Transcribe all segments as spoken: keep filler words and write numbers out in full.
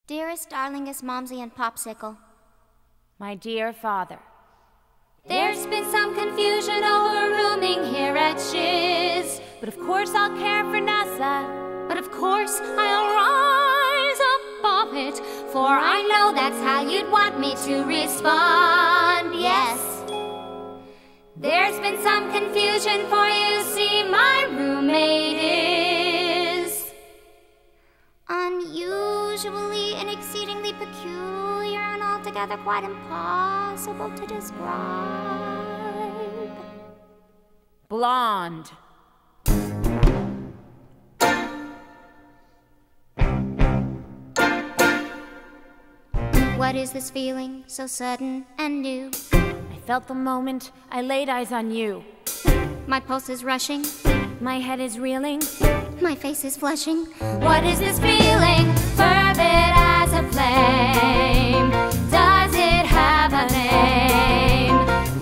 Dearest, darlingest Momsy and Popsicle. My dear father. There's been some confusion over rooming here at Shiz. But of course I'll care for Nessa. But of course I'll rise above it, for I know that's how you'd want me to respond, yes. There's been some confusion, for you see my roommate is unusually and exceedingly peculiar and altogether quite impossible to describe. Blonde. What is this feeling so sudden and new? I felt the moment I laid eyes on you. My pulse is rushing. My head is reeling. My face is flushing. What is this feeling, fervid as a flame? Does it have a name?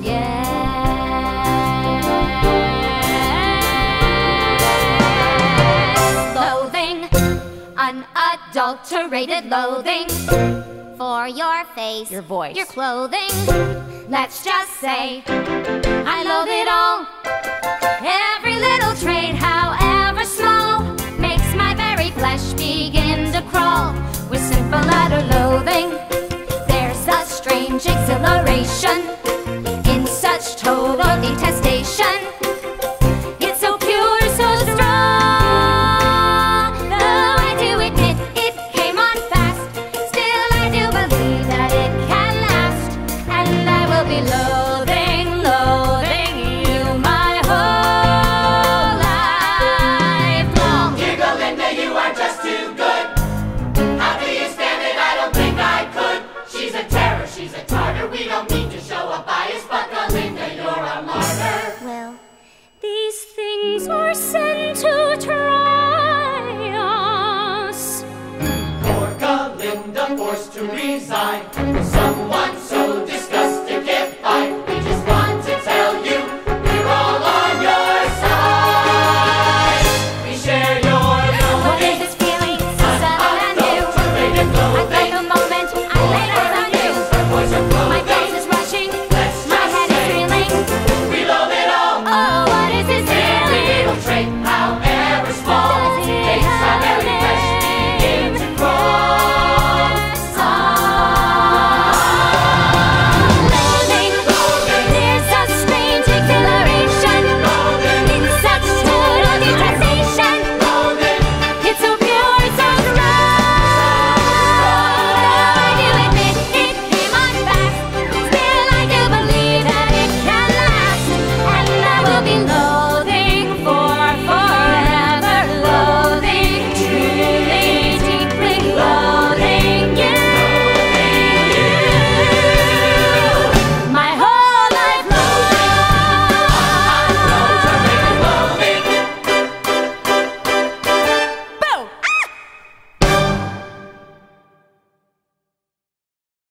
Yes. Loathing, unadulterated loathing. For your face, your voice, your clothing. Let's just say I loathe it all. Every little trait, however small, makes my very flesh begin to crawl. With simple utter loathing, there's a strange exhilaration in such total detestation. It's so pure, so strong. Though I do admit it came on fast, still I do believe that it can last. And I will be loathing, loathing you my whole life long. Dear Galinda, you are just too good. How do you stand it? I don't think I could. She's a terror, she's a tartar. We don't mean to show a bias, but Galinda, you're a martyr. Well, these things were sent to try us. Poor Galinda forced to resign. Some